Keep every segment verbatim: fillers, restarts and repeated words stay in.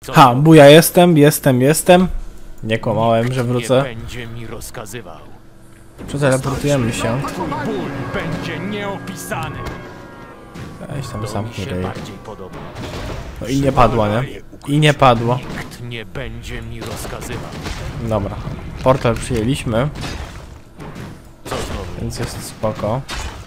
Ha, buja jestem, jestem, jestem. Nie kłamałem, że wrócę. Będzie mi rozkazywał. Przeteleportujemy się. Ból będzie nieopisany. Weź tam To sam mi się ryj. bardziej podoba. No i nie padła, nie? I nie padło. Nikt nie będzie mi rozkazywał. Dobra. Portal przyjęliśmy, Co znowu? więc jest spoko.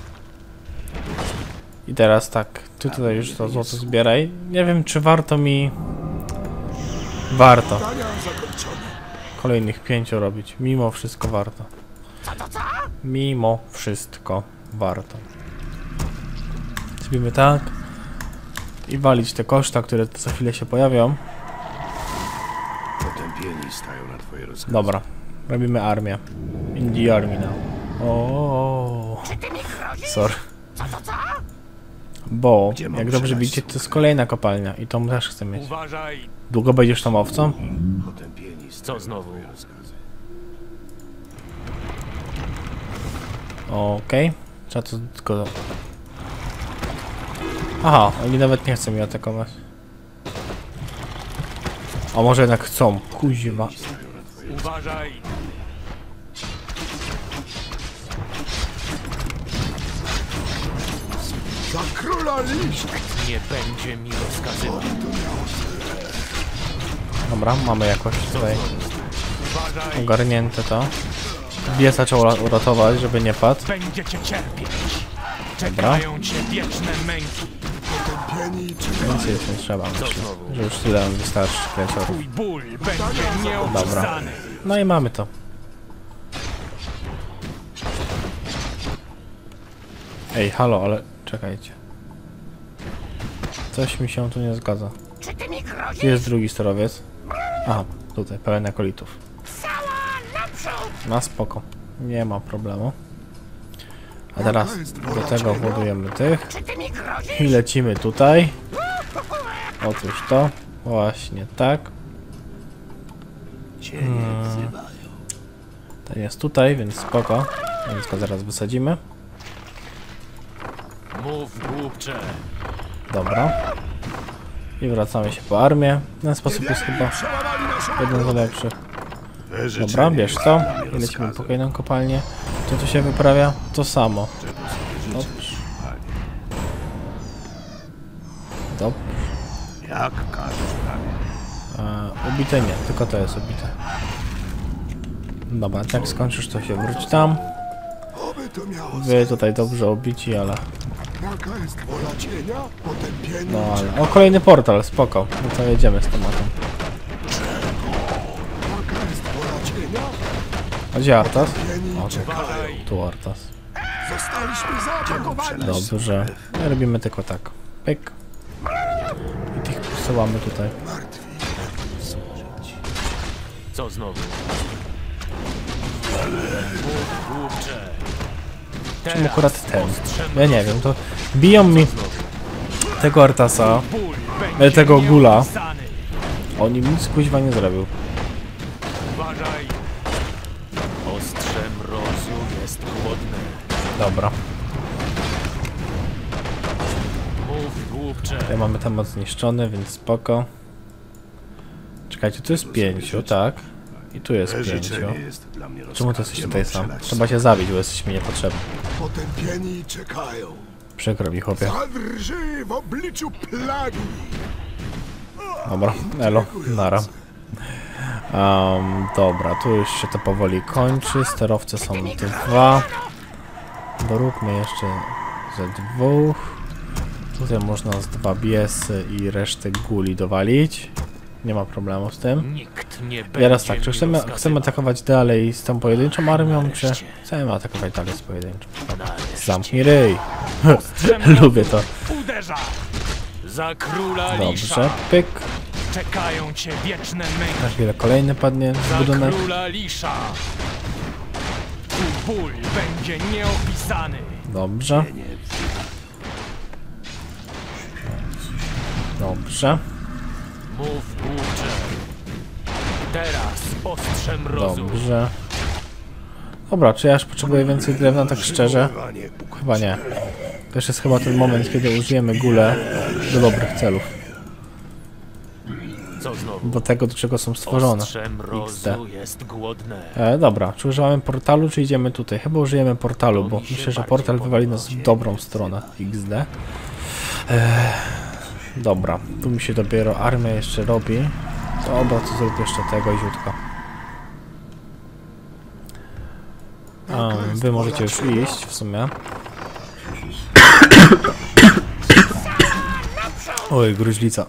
I teraz tak, ty tutaj już to złoto zbieraj. Nie wiem, czy warto mi... Warto. Kolejnych pięciu robić. Mimo wszystko warto. Mimo wszystko warto. Zrobimy tak. I walić te koszta, które co chwilę się pojawią. Potępieni stają na twoje rozkazy. Dobra. Robimy armię. In the army now. O. Sorry. Bo, Gdzie mam jak dobrze przelać widzicie, to jest kolejna kopalnia i tą też chcę mieć. Uważaj. Długo będziesz tą owcą? Potępieni stają Co znowu? na twoje rozkazy. Okej. Trzeba to tylko... Aha, oni nawet nie chcą mnie atakować. A może jednak chcą? Kuźwa. Uważaj. Za króla liść! Nie będzie mi rozkazywał. Dobra, mamy jakoś tutaj Uważaj. ogarnięte to. Biesa trzeba uratować, żeby nie padł. Będziecie cierpieć. Dobra. Czekają cię wieczne męki. Więcej już nie trzeba, myślę, znowu? że już tyle nam wystarczy kręciorów. Twój ból będzie nieopisany. No i mamy to. Ej, halo, ale czekajcie. Coś mi się tu nie zgadza. Gdzie jest drugi sterowiec? Aha, tutaj, pełen akolitów. Na spoko. Nie ma problemu. A teraz do tego władujemy tych. I lecimy tutaj. Otóż to. Właśnie tak. Hmm. Ten jest tutaj, więc spoko. Więc go zaraz wysadzimy. Mów głupcze. Dobra. I wracamy się po armię. Ten sposób jest chyba jeden z lepszych. Dobra, bierz to. I lecimy po kolejną kopalnię. To tu się wyprawia to samo. Dobrze. Dobrze. Jak każesz prawie. E, ubite nie, tylko to jest ubite. Dobra, jak skończysz, to się wróć tam. Oby to miało Wy tutaj dobrze obici, ale... Jaka jest wola cienia? Potępieni No ale... O, kolejny portal, spoko. No to jedziemy z tematem. Jaka jest wola cienia? A gdzie Artas? O, tu, Uważaj. tu Artas. Zostaliśmy zaatakowani. Dobrze. No, robimy tylko tak. Pyk. I tych przesyłamy tutaj. Martwi. Służyć. Co znowu? Mów głupcze. Czemu akurat ten? Ja nie wiem, to biją mi tego Artasa, Ból e, będzie tego gula. nieopisany. On im nic kuźwa nie zrobił. Uważaj. Ostrze mrozu jest głodne. Dobra. Mów głupcze. Tutaj mamy temat zniszczony, więc spoko. Czekajcie, tu jest pięciu, tak? I tu jest pięciu. Życzenie jest dla mnie Czemu ty rozkazem. jesteś tutaj sam? Przelać Trzeba cię zabić, bo jesteś mi niepotrzebny. Potępieni czekają. Przykro mi, chłopie. Zadrży w obliczu plagi. Dobra, elo, nara. Um, dobra, tu już się to powoli kończy. Sterowce są dwa. Doróbmy jeszcze ze dwóch. Tutaj można z dwa biesy i resztę guli dowalić. Nie ma problemu z tym. Nikt nie będzie Teraz tak, czy mi chcemy, rozkazywał. chcemy atakować dalej z tą pojedynczą armią, czy Nareszcie. chcemy atakować dalej z pojedynczą? Nareszcie. Zamknij ryj. Lubię to. Uderza. Za króla Dobrze, Lisza. pyk. Czekają cię wieczne Na męki. chwilę kolejny padnie Za budynek. króla Lisza. Twój ból będzie nieopisany. Dobrze. Dobrze. Mów głupcze. Teraz ostrze mrozu. Dobrze. Dobra, czy ja już potrzebuję więcej drewna, tak szczerze? Chyba nie. To już jest chyba ten moment, kiedy użyjemy gulę do dobrych celów. Co znowu? do tego, do czego są stworzone. Ostrze X D. mrozu jest głodne. E, dobra, czy używamy portalu, czy idziemy tutaj? Chyba użyjemy portalu, bo myślę, że portal wywali nas w dobrą stronę. X D. E, dobra, tu mi się dopiero armia jeszcze robi. Dobra, to zrób jeszcze tego ziutka. A, wy możecie już iść w sumie. Oj, gruźlica.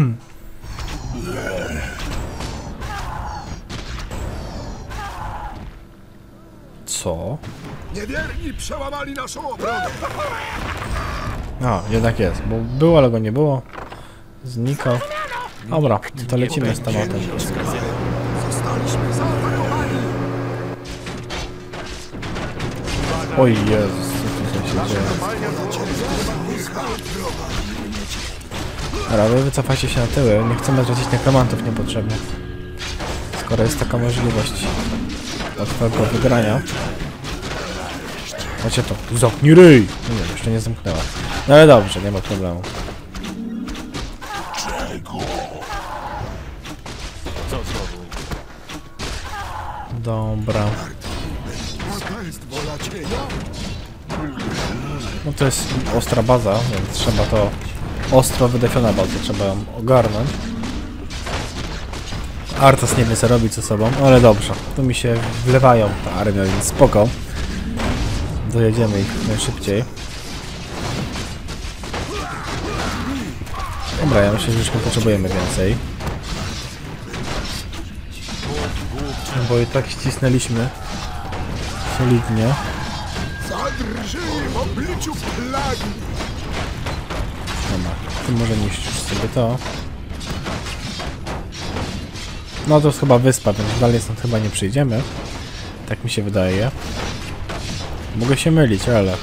Co? Niewierni przełamali naszą obronę. A, jednak jest, bo było, ale go nie było. Znikał. Dobra, to lecimy z tematem. Zostaliśmy zaatakowani. Oj Jezus, co tutaj się dzieje? Dobra, wy wycofajcie się na tyły, nie chcemy tracić nekromantów niepotrzebnie. Skoro jest taka możliwość łatwego wygrania. Macie to, zamknij ryj! No nie, jeszcze nie zamknęła. No ale dobrze, nie ma problemu. Co znowu? Dobra. Jaka jest wola cienia? No to jest ostra baza, więc trzeba to... Ostro wydefiona baza, trzeba ją ogarnąć. Arthas nie wie co robić ze sobą, ale dobrze. Tu mi się wlewają ta armia, więc spoko. Dojedziemy ich najszybciej. Dobra, ja myślę, że już nie potrzebujemy więcej. Bo i tak ścisnęliśmy solidnie. Zadrży w obliczu plagi. Dobra, ty może niszczysz sobie to. No to jest chyba wyspa, więc dalej stąd chyba nie przyjdziemy. Tak mi się wydaje. Mogę się mylić, ale...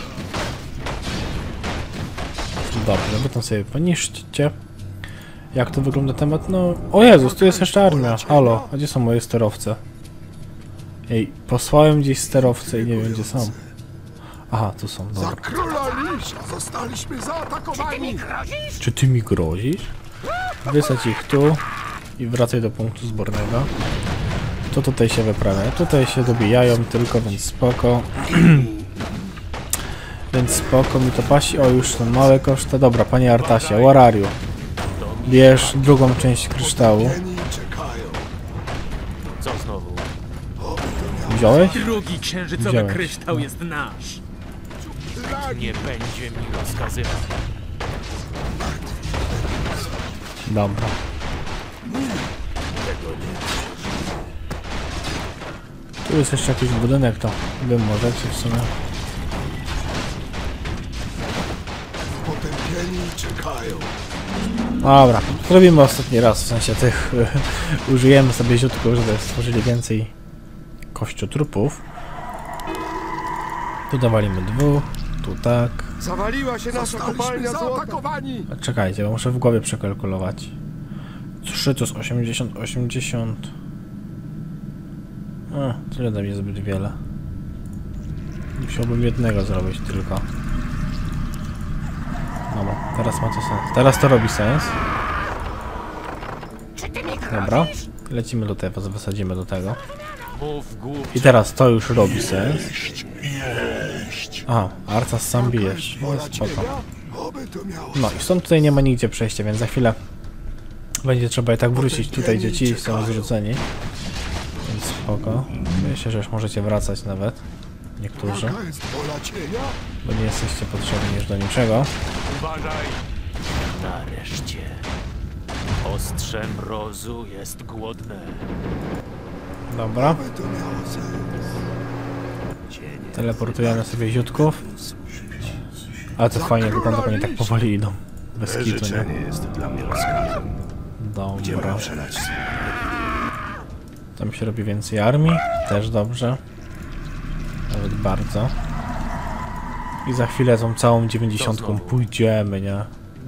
Dobrze, wy tam sobie poniszczcie. Jak to wygląda temat? No... O Jezus, tu jest jeszcze armia. Halo, a gdzie są moje sterowce? Ej, posłałem gdzieś sterowce i nie wiem gdzie są. Aha, tu są, Za dobra. króla Lisza zostaliśmy zaatakowani. Czy ty mi grozisz? Wysadź ich tu i wracaj do punktu zbornego. To tutaj się wyprawia. Tutaj się dobijają tylko, więc spoko. Więc spoko mi to pasi. O, już są małe koszty. Dobra, panie Artasie, where are you? Bierz drugą część kryształu. Pieni czekają. Co znowu? Wziąłeś? Drugi księżycowy Wziąłeś. kryształ jest nasz. Plagi. Nie będzie mi rozkazywał. Dobra. Tu jest jeszcze jakiś budynek, to wy możecie w sumie. Potępieni czekają. Dobra, zrobimy ostatni raz, w sensie tych użyjemy sobie ziutków, żeby stworzyli więcej kościotrupów. Tu dawalimy dwóch, tu tak. Zawaliła się nasza kopalnia zaatakowani. A czekajcie, bo muszę w głowie przekalkulować. trzy to jest osiemdziesiąt, osiemdziesiąt. A, to nie da mi zbyt wiele. Musiałbym jednego zrobić tylko. Dobra, teraz ma to sens. Teraz to robi sens. Dobra, lecimy do tego, wysadzimy do tego. Mów głupcze. I teraz to już robi sens. Aha, Arthas sam bijesz. No, Wola spoko. cienia? Oby to miało. No i stąd tutaj nie ma nigdzie przejścia, więc za chwilę będzie trzeba i tak wrócić tutaj, gdzie ci są zrzuceni. Więc spoko. Myślę, że już możecie wracać nawet. Niektórzy. Jaka jest wola cienia? Bo nie jesteście potrzebni już do niczego. Uważaj! Nareszcie. Ostrze mrozu jest głodne. Dobra. Oby to miało sens. Teleportujemy sobie ziutków. Ale to fajnie wygląda, jak oni tak powoli idą. Bez kitu, nie? jest dla mnie rozkazem. Dobra. przelać Tam się robi więcej armii. Też dobrze. Nawet bardzo. I za chwilę tą całą dziewięćdziesiątką pójdziemy, nie?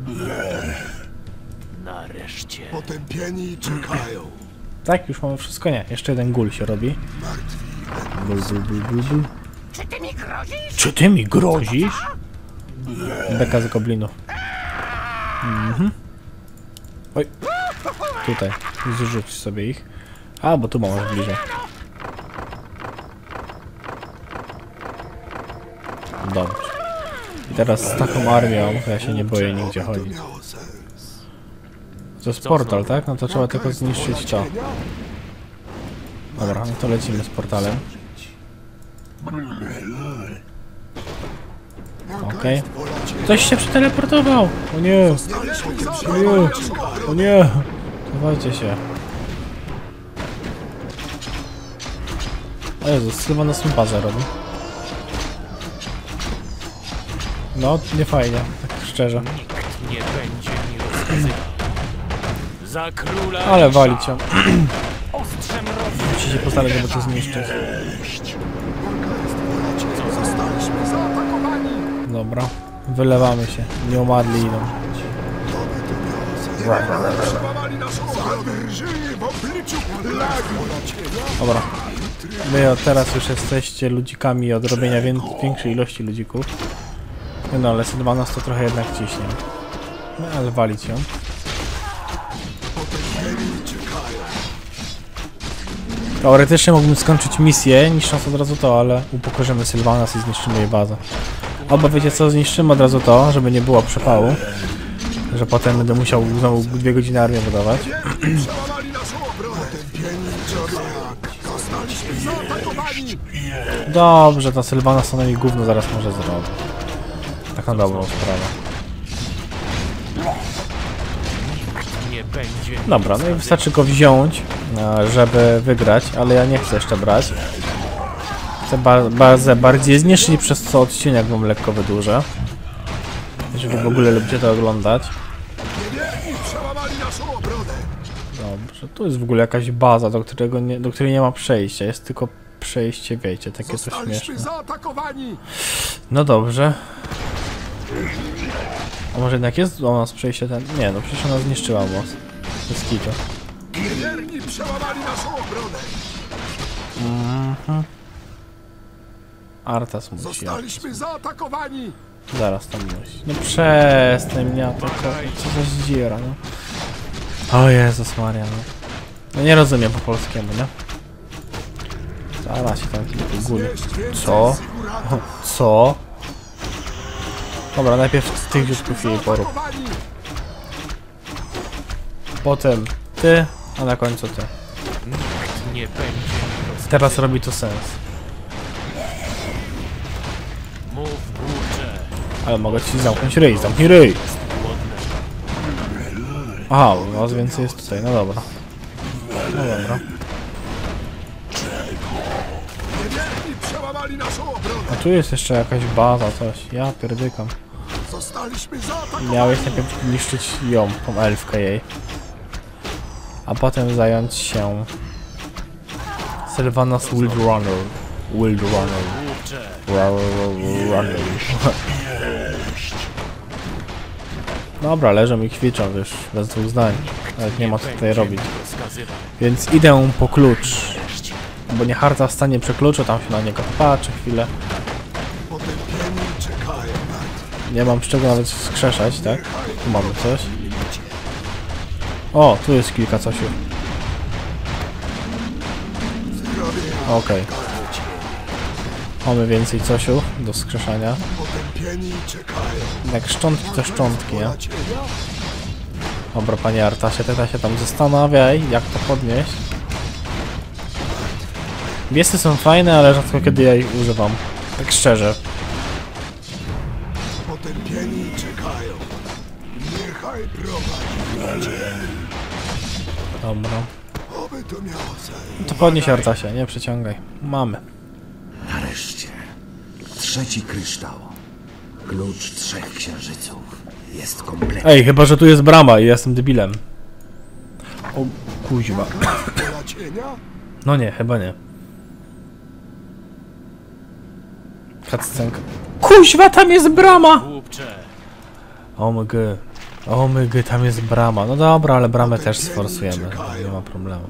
Nareszcie. Potępieni czekają. Tak, już mamy wszystko, nie. Jeszcze jeden gul się robi. Martwi. Bul, bul, bul, bul, bul. Czy ty mi grozisz? Czy ty mi grozisz? Beka z goblinów. Mhm. Oj. tutaj. Zrzuć sobie ich. A, bo tu mamy bliżej. Dobrze. I teraz z taką armią, to ja się nie boję nigdzie Oby to chodzić. miało sens. To jest portal, tak? No to trzeba tylko zniszczyć to. Dobra, no to lecimy z portalem. Okej. Ktoś się przeteleportował! O nie! O nie! O nie! Chowajcie się. O Jezus, chyba nas bazę robi. No, nie fajnie, tak szczerze. Nikt nie będzie mi rozkazywał. Za króla Ale Risha. walić ją. Ostrzem rozu Musi się postarać, żeby to zniszczyć. Zostaliśmy zaatakowani. Dobra. Wylewamy się. Nieumadli idą. Przebawali naszą ochronę. Żyli w obliczu plagi. Dobra. Wy od teraz już jesteście ludzikami od robienia wię większej ilości ludzików. No ale Sylvanas to trochę jednak ciśnie. No ale walić ją. Teoretycznie mógłbym skończyć misję, niszcząc od razu to, ale upokorzymy Sylvanas i zniszczymy jej bazę. Albo wiecie co, zniszczymy od razu to, żeby nie było przepału. Że potem będę musiał znowu dwie godziny armię wydawać. Przełamali naszą obronę. Potępieni człowiek. Zostaliśmy zaatakowani. Dobrze, ta Sylvanas to na niej gówno zaraz może zrobić. Tak na dobrą sprawę. nie będzie mi Dobra, no i rozkazywał. wystarczy go wziąć, e, żeby wygrać, ale ja nie chcę jeszcze brać. Chcę ba bazę bardziej zniszczyć, przez co odcinek wam lekko wydłużę. Jeżeli w ogóle lubicie to oglądać. Niewierni przełamali naszą obronę. Dobrze, tu jest w ogóle jakaś baza, do, którego nie, do której nie ma przejścia. Jest tylko przejście, wiecie, takie to Zostaliśmy śmieszne. zaatakowani. No dobrze. A może jednak jest u nas przejście ten? Nie, no przecież ona zniszczyła most. Bez kitu. Niewierni przełamali naszą obronę. Mhm. Artas musi. Zostaliśmy zaatakowani. Zaraz tam musi. No przestań mnie to co za zdziera, no. O Jezus Maria, no. No nie rozumiem po polskiemu, nie? Zaraz się tam kilku guli. Co? Co? Dobra, najpierw tych dziutków jej porób. Zaatakowani. Potem ty, a na końcu ty. Nikt nie będzie mi rozkazywał. Teraz robi to sens. Mów górcze. Ale mogę ci zamknąć ryj, zamknij ryj! Głodne. Aha, u was więcej jest tutaj, no dobra. No dobra. Niewierni przełamali naszą obronę. A tu jest jeszcze jakaś baza, coś. Ja pierdykam. Zostaliśmy zaatakowani. Miałeś najpierw niszczyć ją, tą elfkę jej. A potem zająć się Sylvanas Wildrunner. Wildrunner. Górcze. Runner. Dobra, leżą i kwiczą, wiesz, bez dwóch zdań. Nawet nie ma co tutaj Będzie robić. mi rozkazywał. Więc idę po klucz. Bo nie harta stanie przy kluczu, tam się na niego patrzy chwilę. Potępieni czekają na Nie mam z czego nawet skrzeszać, tak? Tu mamy coś. O, tu jest kilka cosiów. Okej. Mamy więcej cosiów do skrzeszania. Potępieni czekają. Jak szczątki to szczątki, nie? Wola cienia. Dobra, panie Artasie, teraz się tam zastanawiaj, jak to podnieść. Biesy są fajne, ale rzadko kiedy ja ich używam. Tak szczerze. Potępieni czekają. Niechaj prowadzi. Dobra. Oby to miało sens. To podnieś Artasie, nie przeciągaj. Mamy. Nareszcie. Trzeci kryształ. Klucz trzech księżyców. Jest kompletny. Ej, chyba że tu jest brama i ja jestem debilem. O, kuźwa. Wola cienia. No nie, chyba nie. Cutscenka. Kuźwa, tam jest brama! Głupcze. O my g. O my g, tam jest brama. No dobra, ale bramę też sforsujemy. Nie ma problemu.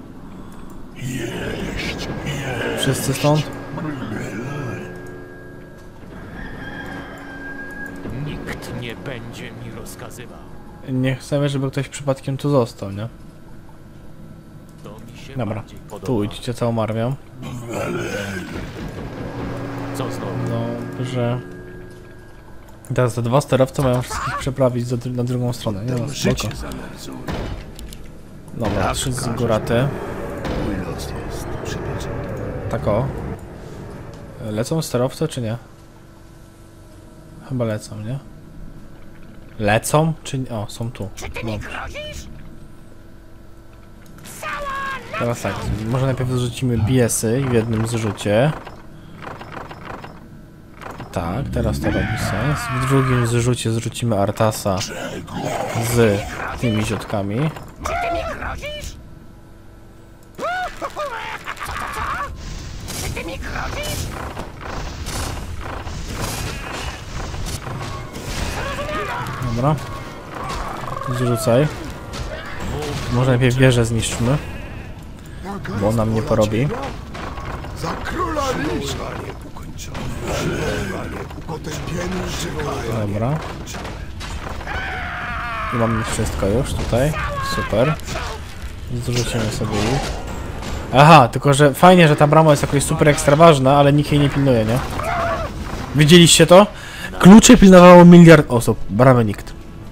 Wszyscy stąd? Nikt nie będzie mi rozkazywał. Nie chcemy, żeby ktoś przypadkiem tu został, nie? To mi się Dobra, bardziej podoba. tu idźcie całą armią. Co znowu? Dobrze. Teraz te dwa sterowce mają wszystkich przeprawić do, na drugą stronę. Nie no, spoko. Życie zamerzło. Dobra, trzy ziguraty. Mój los jest przypieczony. Tak o. Lecą sterowce czy nie? Chyba lecą, nie? Lecą? Czy nie? O, są tu. Dobrze. Teraz tak, może najpierw zrzucimy biesy w jednym zrzucie. Tak, teraz to robi sens. W drugim zrzucie zrzucimy Artasa z tymi ziotkami. Dobra. Zrzucaj. Może najpierw wieżę zniszczymy, bo on nam nie porobi. Za króla Lisza! Ukończone. Potępieni czekają. Dobra. I mamy wszystko już tutaj. Super. Zrzucimy sobie ich. Aha, tylko że fajnie, że ta brama jest jakoś super ekstra ważna, ale nikt jej nie pilnuje, nie? Widzieliście to? Klucze pilnowało miliard osób. Bramy nikt.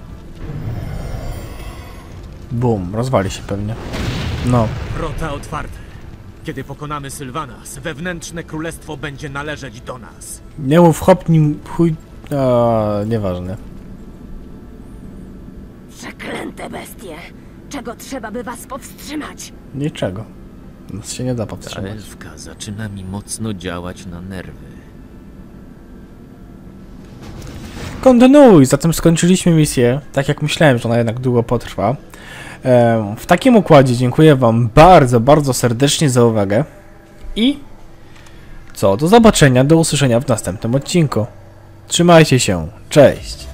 Bum, rozwali się pewnie. No. Wrota otwarte. Kiedy pokonamy Sylvanas, wewnętrzne królestwo będzie należeć do nas. Nie mów hop, nim chuj... A, nieważne. Przeklęte bestie! Czego trzeba, by was powstrzymać? Niczego. Nas się nie da Ta powstrzymać. elfka zaczyna mi mocno działać na nerwy. Kontynuuj, zatem skończyliśmy misję. Tak jak myślałem, że ona jednak długo potrwa. Ehm, w takim układzie dziękuję wam bardzo, bardzo serdecznie za uwagę. I co? Do zobaczenia, do usłyszenia w następnym odcinku. Trzymajcie się, cześć!